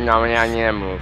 Na mě ani nemluv.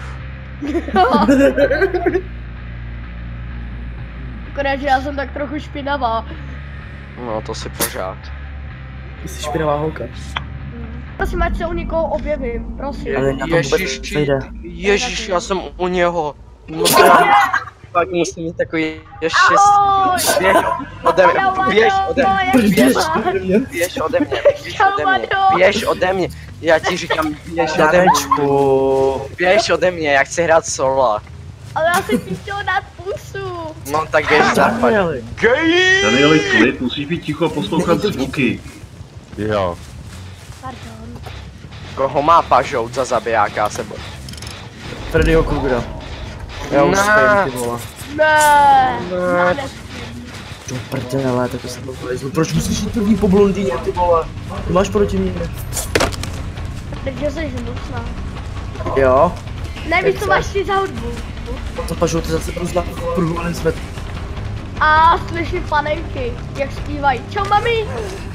Akorát, že já jsem tak trochu špinavá. No to si pořád. Ty jsi špinavá holka. Prosím, ať se u někoho objevím, prosím. Ale na to vůbec nejde. Ježíš, já jsem u něho. No pak musím mít takový ještě běž ode mě, běž ode mě, běž ode mě, běž ode mě, já ti říkám, běž ode mě, běž ode mě, já chci hrát solo. Ale já jsem ti chtěl dát pusu. No tak běž západ. Gej! Danieli, klid, musíš být ticho a poslouchat zvuky. Jo. Pardon. Koho má pažout za zabijáka sebe? Freddyho Krugera. Já už spím, ty vole. Ne. Do prdele, tak to jsem vylezl. Proč musíš jít první po blondýně, ty vole? Ty máš proti mě? Takže jsi hnusná. Jo? Nevíš, co máš ty za hudbu. To pažou, ty zase budu znát v pruhovaném svět. A slyším panenky, jak zpívají. Čau, mami.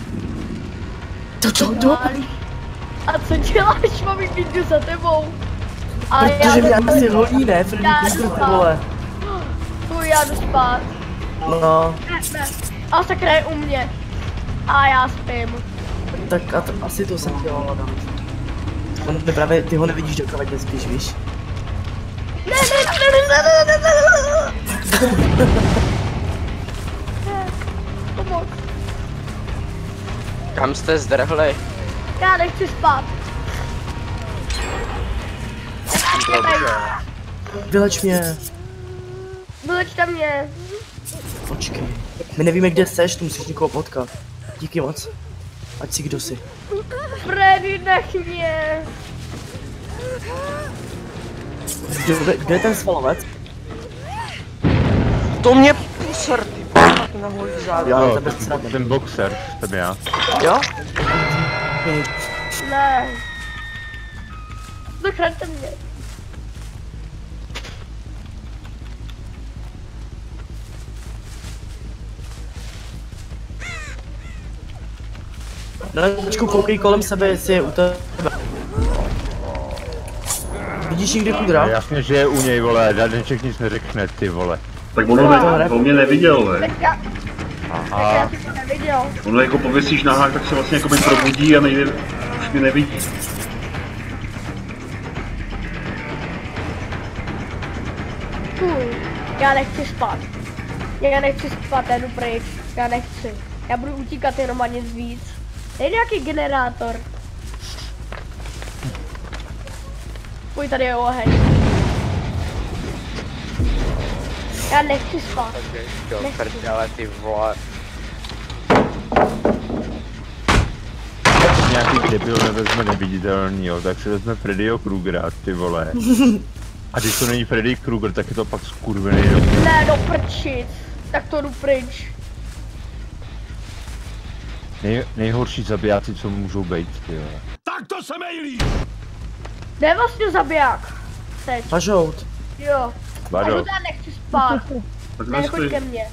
To? A co děláš, mami, jdu za tebou. A Protože mě asi honí, ne? Freddy Krueger, ty vole. Fuj, já jdu spát. No, Ne. A sakra je u mě. A já spím. tak a to, asi to jsem chtěl dát. On právě, ty ho nevidíš, dokud nespíš, víš? Ne. Pomoc. Kam jste zdrhli? Já nechci spát. Dobře. Vyleč mě. Vylečte mě. Počkej. My nevíme, kde seš, tu musíš někoho potkat. Díky moc. Ať si kdo jsi. Freddy, nech mě. Kde je ten svalovec? To mě poser, ty pak na holý závěr. Já Jo, tebe sradím. ten boxer, jsem já. Jo? Ne. Zachraňte mě. Danečku, koukej kolem sebe, jestli je u tebe. Vidíš někdy Krugera? Jasně, že je u něj, vole, Daneček nic neřekne, ty vole. Tak on mě neviděl, ne? Tak já Aha, jsem to neviděl. Ono jako pověsíš na hák, tak se vlastně jako probudí a nejde, už mě nevidí. Já nechci spát. Já nechci spát, já jdu pryč. Já nechci. Já budu utíkat jenom a nic víc. Je nějaký generátor. Fuj, tady je oheň. Já nechci spát. Do prdele, ty vole. nějaký debil nevezme neviditelnýho, tak si vezme Freddyho Krugera, ty vole. A když to není Freddy Krueger, tak je to pak skurvený debil. Ne, do prčic. Tak to jdu pryč. Nejhorší zabijáci, co můžou být, ty vole. Tak to se mejlí! Kde je vlastně zabiják? Teď. Pažout. Jo. Vado. Já nechci spát. Tak Nechoď ke mně.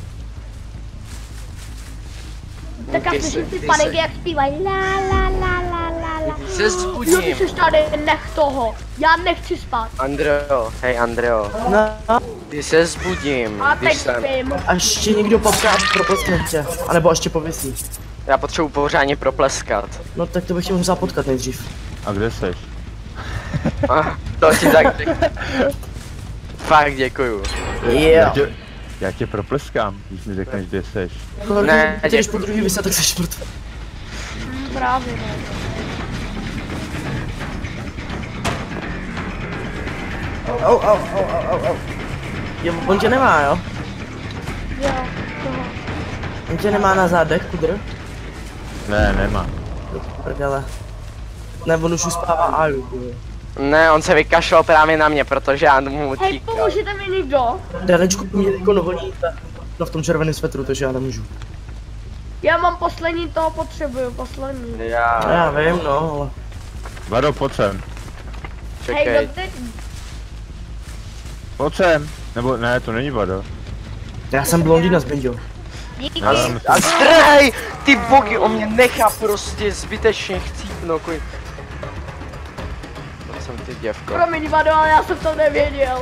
Tak já Ty slyším ty jsi- panenky, jak zpívají la la la la la la. Se Jo, zbudím. ty jsi tady, nech toho. Já nechci spát. Andreo, hej Andreo, No, ty se zbudím, A když teď jsem, spím. až tě někdo potká, propleskne tě. A nebo až tě pověsí. já potřebuji pořádně propleskat. No tak to bych tě musel potkat nejdřív. A kde seš? To ti tak fakt děkuju. Já tě propleskám, když mi řekneš, kde seš. Ne, Ty jdeš po druhý vyset, tak seš mrtvý. Právě ne. Au. Jo, on tě nemá, jo? Jo, toho. On tě nemá na zádech, kudr? Ne, nemá. Prdele. Ne, on už uspává Aju. Ne, on se vykašlal právě na mě, protože já mu Hej, utíkal. pomůžete mi někdo? Danečku, mě jako nohoní, no v tom červeném svetru, takže já nemůžu. Já mám poslední, toho potřebuju, poslední. Já vím, no, ale... Vado, pojď sem. Hej, Čekej, dobře. Pojď sem. Nebo ne, to není Vado. Já jsem blondýna z Benjo. Díky. a zdrhej! Ty bogy, on mě nechá prostě zbytečně chcípnout. jsem ty děvko. Promiň, Vado, ale já jsem to nevěděl.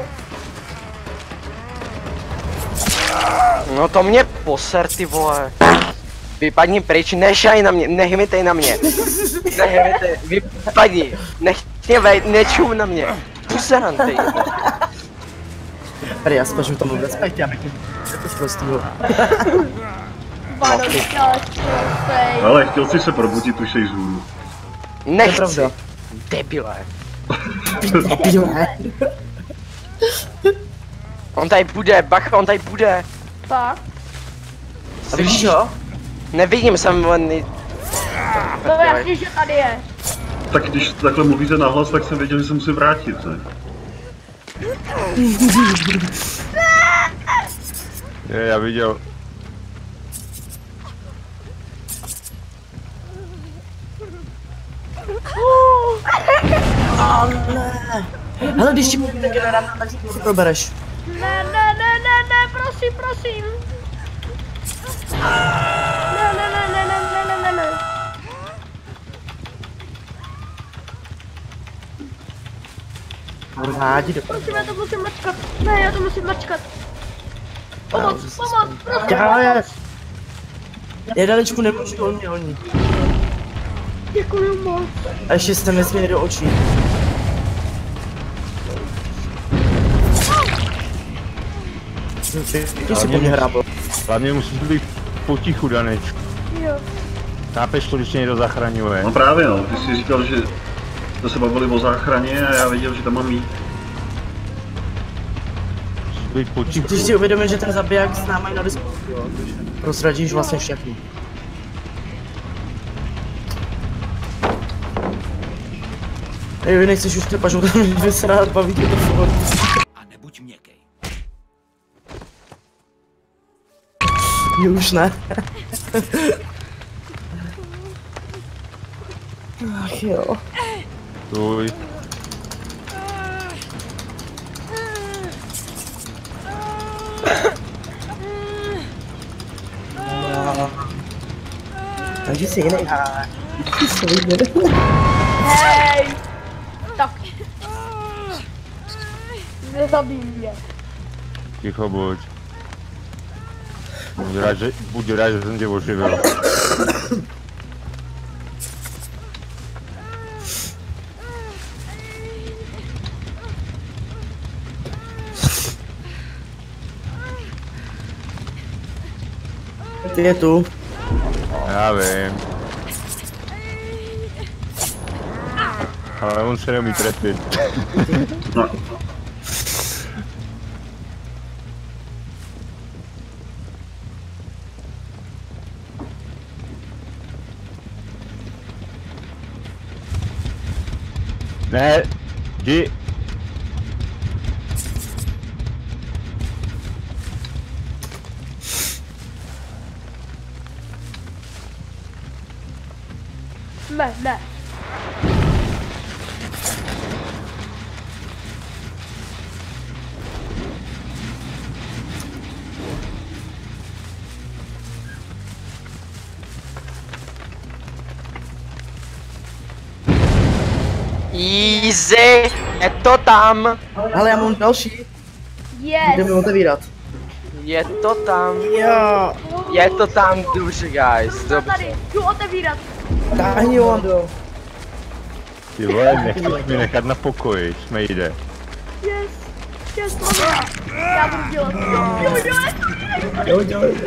No to mě poser, ty vole. Vypadni pryč, nešaj na mě, nehmitej na mě. Nehmitej, vypadni. Nech mě vejít, nečum na mě. Puseran, ty. Tady já spažu tomu vůbec, pojď, já bych to prostýho. Vado, ty děláš prostej. Ale chtěl jsi se probudit, už jsi zhůru. To je Nechci. pravda. Debile. Debile. On tady bude, bacha, on tady bude. Tak, A vidíš ho? Nevidím, jsem len... no jasně, že tady je. Tak když takhle mluvíte nahlas, tak jsem věděl, že se musím vrátit, ne? Já viděl. Hele, když ti bude generátor, tak si to probereš. Ne, prosím, prosím. Ne. Vrátí do Prosím, já to musím mačkat. Ne, já to musím mačkat. Pomoc, prosím. Děláš. Jedaličku nemůžu, oni. Děkuju moc. A ještě se nesmí do očí. Ty si po mě hrábl. Hlavně musíš být potichu, Danečku. Jo. Chápeš to, když tě někdo zachraňuje? No právě no, ty jsi říkal, že jsme se bavili o záchraně a já věděl, že tam mám jít. Musíš být potichu. Když si uvědomíš, že ten zabiják s náma i na disku, jo, takže prozradíš vlastně všechno. Ej, vy nechceš už trepažu, tam vysrát, baví tě to furt. A nebuď měkkej. Jo, už ne. Ach jo. Tuj. Takže si jiný hráč. Hej. Tak. Nezabij mě. Ticho buď. Buď rád, že jsem tě oživil. Ty je tu. Já vím. Ale on se neumí trefit. No, Ne, jdi. Ne. Easy, je to tam. Ale já mám další. Jdeme Yes. otevírat. Je to tam. Jo. Je to tam, dobře guys, Jsem dobře. tady. Jdu otevírat. Táhni ho, Ando. Ty vole, nechceš mi nechat na pokoji, jsme jde. Yes, mami. Já budu dělat. Jo.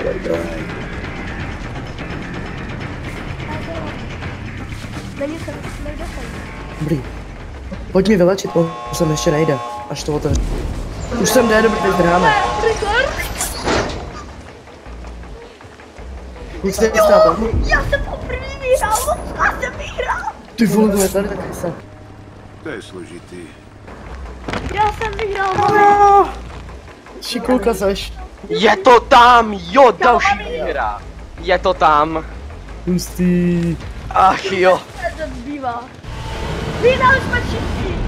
Není se, nejde se. Dobrý. Pojď mi vylečit, on sem ještě nejde, až to otevře. Už jsem jde, dobrý, zdráme. Nic se nestává. Já jsem poprvé vyhrál, já jsem vyhrál. Ty vole, to je tady taky se. To je složitý. Já jsem vyhrál, mami. Šikulka seš. Je to tam, jo, další výhra. Je to tam. Hustý. Ach jo. To zbývá. Vyhrali jsme všichni.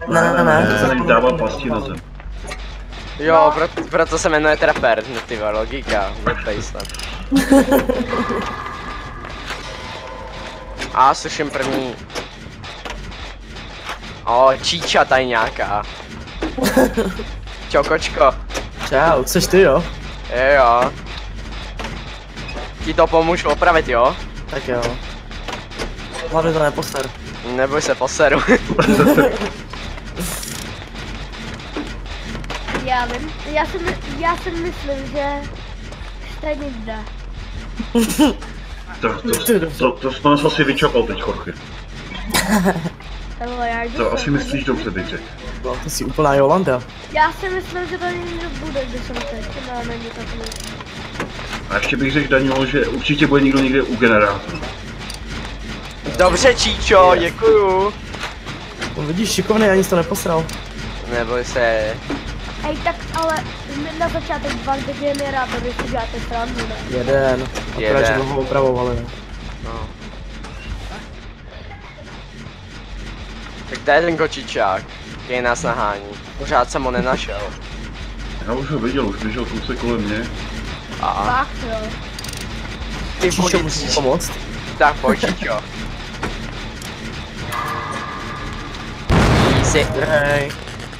Ne. Se než dává pasti na zem. Jo, proto se jmenuje Trapper, no ty vole, logika, nepej snad. A slyším první. O, číča tady nějaká. Čau, kočko. Čau, jseš ty jo? Jo. Ti to pomůžu opravit, jo? Tak jo. Hlavně to neposer. Neboj se, poseru. Já vím, já si myslím, že stejně jde. To jsi nás asi vyčapal teď, Jorge. Hele, já jdu To sem. asi myslíš dobře, teď. No, ty jsi úplná Jolanda. Já si myslím, že tady někdo bude, když jsem teď. No, není takový. A ještě bych řekl, Daniel, že určitě bude někdo někde u generátoru. Dobře, Číčo, děkuju. No vidíš, šikovný, ani jsi to neposral. Neboj se. Hej, tak ale na začátek 2 generátory si děláte srandu, ne? Jeden. Akorát, že dlouho opravovali. Ne? No. Tak to je ten kočičák, který nás nahání. Pořád jsem ho nenašel. Já už ho viděl, už běžel kousek kolem mě. A Fakt, jo. ty Číčo, pojď, musíš pomoct? tak pojď, Číčo. Easy. Hej.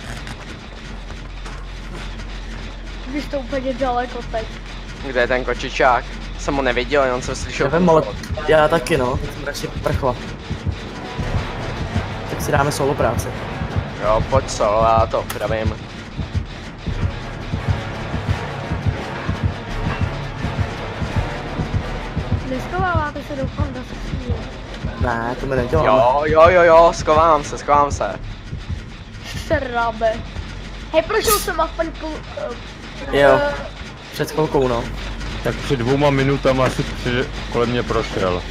Vy jste úplně daleko teď. Kde je ten kočičák? Jsem ho neviděl, jenom jsem slyšel. Nevím, ale já taky no, tak jsem radši prchla. Tak si dáme solo práci. Jo, pojď solo, já to opravím. Neschováváte se, doufám, do skříně. Ne, to mi neděláme. Jo, schovám se. Srabe. Hej, prošel jsem aspoň půl... Jo. Před chvilkou no. Tak před 2 minutama asi kolem mě prošel.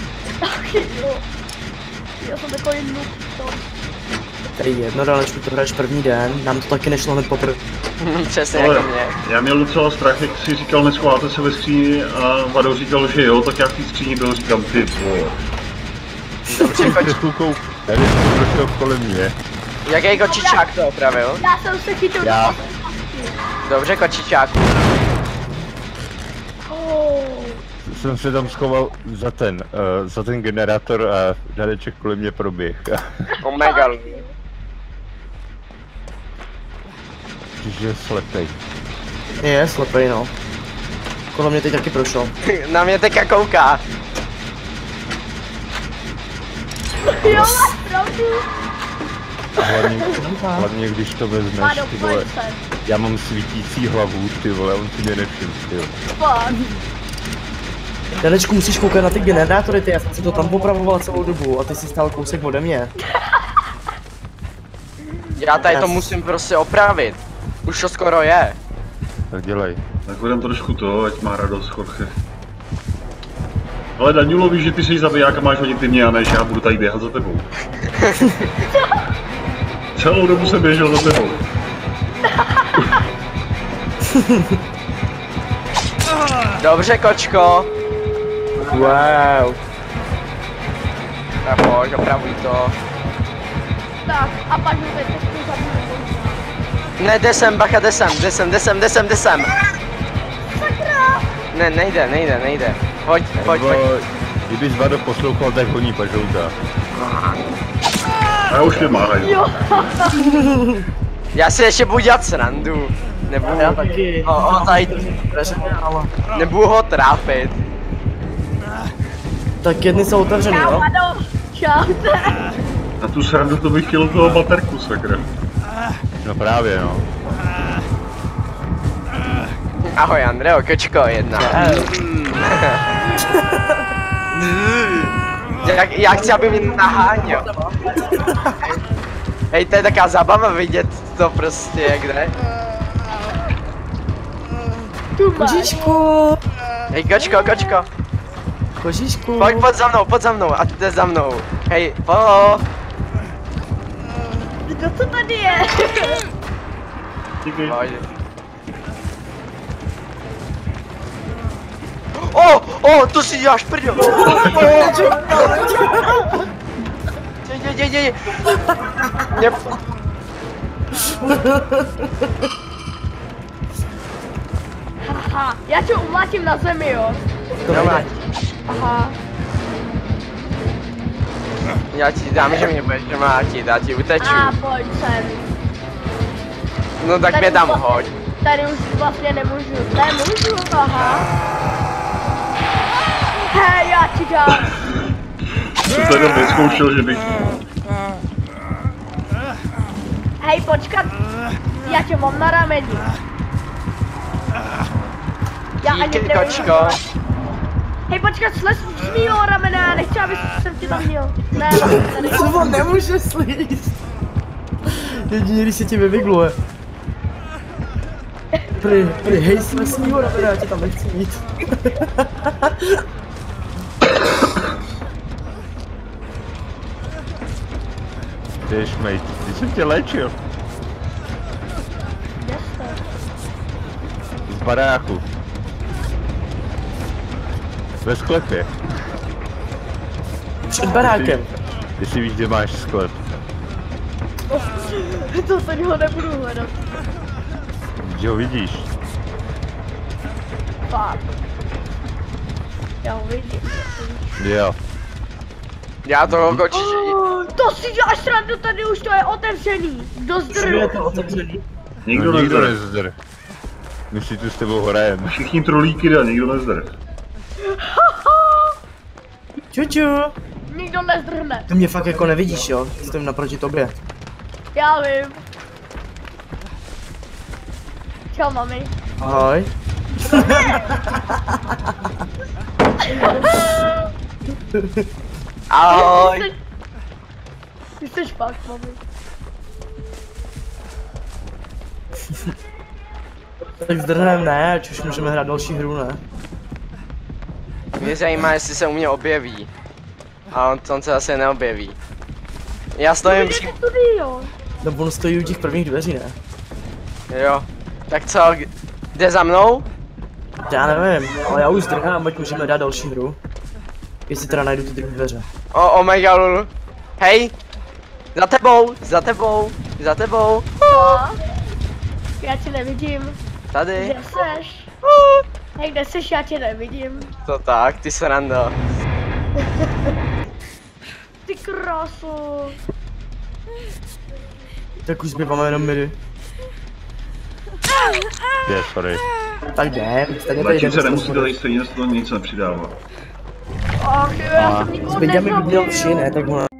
Já jsem takový noob, to. Tady jedno, Danečku, to hraješ první den, nám to taky nešlo hned poprvé. Přesně Ale jako mě. já měl docela strach, jak si říkal, neschováte se ve skříni a Vado říkal, že jo, tak já v té skříni byl, říkám, ty vole. Dobře, Před chvilkou tady prošel kolem mě. jaký kočičák to opravil? Já jsem se chytil Já. do Dobře, kočičáku. Jsem se tam schoval za ten generátor a Daneček kolem mě proběh. Omega. Že je slepej. Je, slepej no. Kolem mě teď taky prošel. Na mě teďka kouká. Jo, máš pravdu. Hlavně když to vezmeš, Vado, ty vole. pojď se. Já mám svítící hlavu, ty vole, on si mě nevšiml, ty vole. Fakt. Danečku, musíš koukat na ty generátory, ty, já jsem si to tam opravoval celou dobu a ty jsi stál kousek ode mě. Já tady to musím prostě opravit. Už to skoro je. Tak dělej. Tak budem trošku to, ať má radost, Jorge. Ale Danielo, víš, že ty jsi zabiják a máš hodit ty mě a než já budu tady běhat za tebou. Celou dobu jsem běžel za tebou. Dobře, kočko. Wow. Tak pojď, opravuj to. Tak, a pak mi teď to zabiju. Ne, jde sem, bacha, jde sem. Sakra! Ne, nejde. Pojď. Kdybys Vado poslouchal, tak honí pažouta. A já už mě máhají. Jo. Já si ještě budu dělat srandu. Nebudu, Já taky. nebudu ho trápit. Tak jedny jsou otevřený, Čau, jo? Vado. Čaute. Na tu srandu to bych chtěl toho baterku, sakra. No právě no. Ahoj, Andreo, kočko, jedna. Já chci, aby mě naháněl. Hej, to je taková zábava vidět to prostě, jak jde. Tu máš. Kožíšku! Hej, kočko. Kožíšku! Pojď za mnou, a ty jde za mnou. Hej, polo. Kdo to tady je? Díky. Pojď. To si děláš prdel. Děj. Haha, já tě umlátím na zemi, jo. To nejde. Aha. Já ti dám, že mě budeš mlátit, já ti uteču. A pojď sem. No tak mě tam hoď. Tady už vlastně nemůžu. Nemůžu, aha. Hej, já ti dám. Jsem tady vyzkoušel, že bych... Hej, počkat. Já tě mám na rameni. Já ani Díky, nevím. kočko. Hej, počkat, slez z mýho ramene, já nechci, aby jsem tě tam měl. Ne, tady. Co on nemůže slíst? Jedině, když se ti vyvigluje. Prý, hej, jsme s mýho ramene, já tě tam nechci mít. Ty šmejt, ty jsem tě léčil. Kde jste? Z baráku. Ve sklepě. Před barákem. Ty si víš, kde máš sklep. To tady ho nebudu hledat. Že ho vidíš. Fakt. Já ho vidím. Jo. Já to kočí. To si děláš srandu, tady už to je otevřený. Do zdrhu. Je to otevřený. Nikdo No, nikdo nezdr. nezdr. My si tu s tebou hrajeme. Všichni trolíky jde, nikdo nezdr. Čuču. Nikdo nezdrhne. Ty mě fakt jako nevidíš, jo? Stojím naproti tobě. Já vím. Čau, mami. Ahoj. Ahoj. Ty jsi fakt, mami. Tak zdrhneme ne, ať už můžeme hrát další hru, ne? Mě zajímá, jestli se u mě objeví. A on se zase neobjeví. Já stojím Jde přímo. studio. No on stojí u těch prvních dveří, ne? Jo. Tak co, jde za mnou? Já nevím, ale já už zdrhám, ať můžeme dát další hru. Jestli teda najdu ty druhé dveře. Oh my god. Hej! Za tebou, za tebou, za tebou. Co? Já tě nevidím. Tady. Kde seš? Hej, kde seš? Já tě nevidím. To tak, ty sranda. Ty krásu. Tak už zbýváme jenom my. Je, sorry. Tak jdem, stejně tady Zatím se jdeme. nemusíte tady stejně, to nic nepřidává. Ach jo, já jsem nikoho Zbyďa mi by měl nezabil. tři, ne? Tak ona...